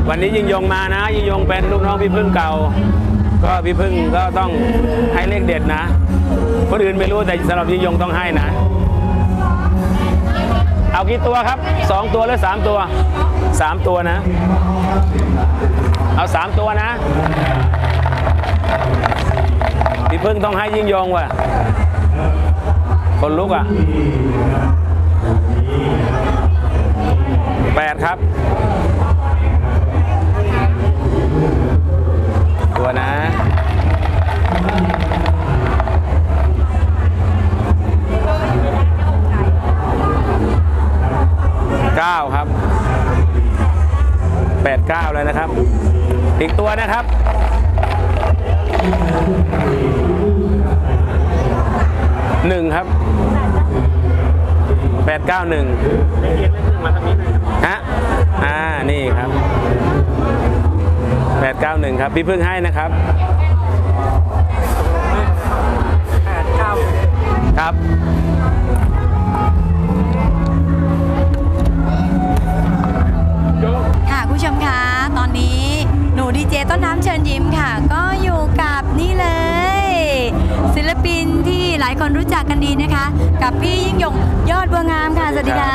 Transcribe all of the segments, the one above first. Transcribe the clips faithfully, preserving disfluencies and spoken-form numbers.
วันนี้ยิ่งยงมานะยิ่งยงเป็นลูกน้องพี่พึ่งเก่าก็พี่พึ่งก็ต้องให้เลขเด็ดนะคนอื่นไม่รู้แต่สำหรับยิ่งยงต้องให้นะเอากี่ตัวครับสองตัวหรือสามตัวสามตัวนะเอาสามตัวนะพี่พึ่งต้องให้ยิ่งยงว่ะคนลุกอ่ะแปดครับตัวนะเก้าครับแปดเก้าเลยนะครับอีกตัวนะครับหนึ่งครับแปดเก้าหนึ่งฮะอ่านี่ครับแปดเก้าหนึ่งครับพี่พึ่งให้นะครับแปดเก้าครับค่ะผู้ชมคะตอนนี้หนูดีเจต้นน้ำเชิญยิ้มค่ะก็อยู่กับนี่เลยศิลปินที่หลายคนรู้จักกันดีนะคะกับพี่ยิ่งยงยอดบัวงามค่ะสวัสดีค่ะ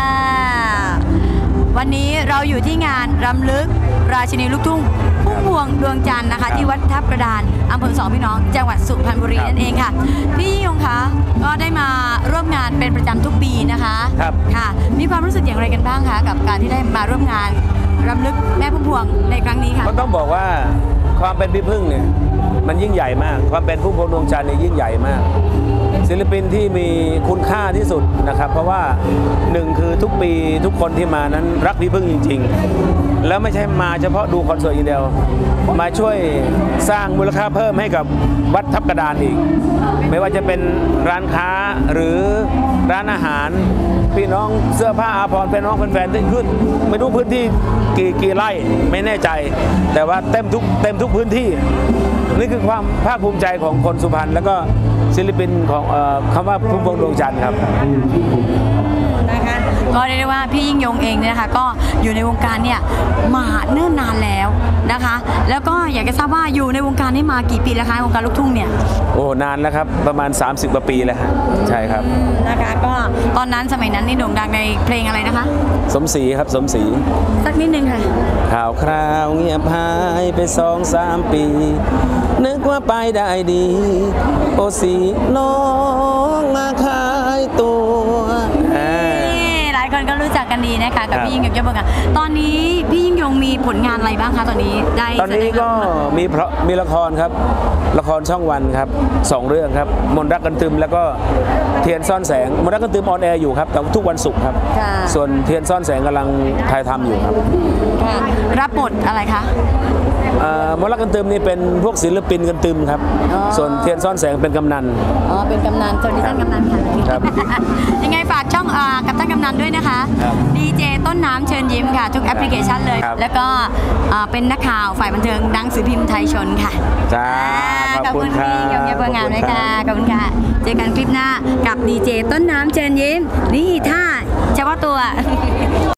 วันนี้เราอยู่ที่งานรำลึกราชินีลูกทุ่งพุ่มพวงดวงจันทร์นะคะที่วัดทับกระดานอำเภอสองพี่น้องจังหวัดสุพรรณบุรีนั่นเองค่ะพี่ยิ่งยงคะก็ได้มาร่วมงานเป็นประจำทุกปีนะคะครับค่ะมีความรู้สึกอย่างไรกันบ้างคะกับการที่ได้มาร่วมงานรำลึกแม่พุ่มพวงในครั้งนี้ค่ะก็ต้องบอกว่าความเป็นพี่พึ่งเนี่ยมันยิ่งใหญ่มากความเป็นพุ่มพวงดวงจันทร์เนี่ยยิ่งใหญ่มากศิลปินที่มีคุณค่าที่สุดนะครับเพราะว่าหนึ่งคือทุกปีทุกคนที่มานั้นรักพี่พึ่งจริงๆแล้วไม่ใช่มาเฉพาะดูคอนเสิร์ตอย่างเดียวมาช่วยสร้างมูลค่าเพิ่มให้กับวัดทับกระดานอีกไม่ว่าจะเป็นร้านค้าหรือร้านอาหารพี่น้องเสื้อผ้าอาภรณ์พี่น้องแฟนๆที่ขึ้นไม่รู้พื้นที่กี่กี่ไร่ไม่แน่ใจแต่ว่าเต็มทุกเต็มทุกพื้นที่นี่คือความภาคภูมิใจของคนสุพรรณแล้วก็ศิลปินของเอ่อคำว่าพุ่มพวงดวงจันทร์ครับนะคะก็เรียกได้ว่าพี่ยิ่งยงเองเนี่ยนะคะก็อยู่ในวงการเนี่ยมาเนิ่นนานแล้วนะคะแล้วก็อยากจะทราบว่าอยู่ในวงการนี้มากี่ปีแล้วคะวงการลูกทุ่งเนี่ยโอ้นานแล้วครับประมาณสามสิบกว่าปีแล้วใช่ครับนะคะก็ตอนนั้นสมัยนั้นนี่โด่งดังในเพลงอะไรนะคะสมศรีครับสมศรีสักนิดนึงค่ะข่าวคราวเงียบหายไปสองสามปีนึกว่าไปได้ดีโอสีน้องมาขายตัวหลายคนก็รู้จักกันดีนะคะกับพี่ยิ่งยงยอดบัวงามตอนนี้พี่ยิ่งยงมีผลงานอะไรบ้างคะตอนนี้ได้ตอนนี้ก็มีเพราะมีละครครับละครช่องวันครับสองเรื่องครับมนต์รักกันตึมแล้วก็เทียนซ่อนแสงมนต์รักกันตึมออนแอร์อยู่ครับแต่ทุกวันศุกร์ครับส่วนเทียนซ่อนแสงกำลังถ่ายทำอยู่ครับรับบทอะไรคะมนต์รักกันตึมนี่เป็นพวกศิลปินกันตึมครับส่วนเทียนซ่อนแสงเป็นกำนันอ๋อเป็นกำนันส่วนดิฉันกำนันค่ะยังไงฝากช่องกับท่านกำนันด้วยนะคะดีเจต้นน้ำเชิญยิ้มค่ะทุกแอปพลิเคชันเลยแล้วก็เป็นนักข่าวฝ่ายบันเทิงหนังสือพิมพ์ไทยชนค่ะจ้าขอบคุณพี่ยงยอดบัวงามเลยค่ะขอบคุณค่ะเจอกันคลิปหน้ากับดีเจต้นน้ำเชิญยิ้มนี่ท่าเฉพาะตัว